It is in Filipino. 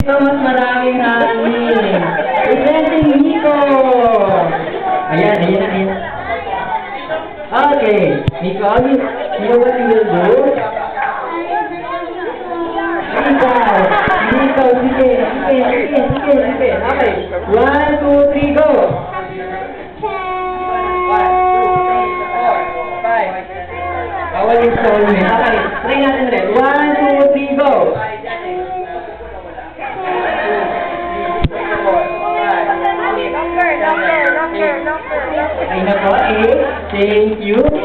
Ito mas maraming hangin. Presenting Nico. Ayan, ayan, ayan. Okay, Nico, you know what you will do? Nico, sige. Okay, 1, 2, 3, go. 1, 2, 3, 4, 5. Bawal yung solo niya. Okay, try natin ulit. 1, 2, 3, go. Ay na po, thank you.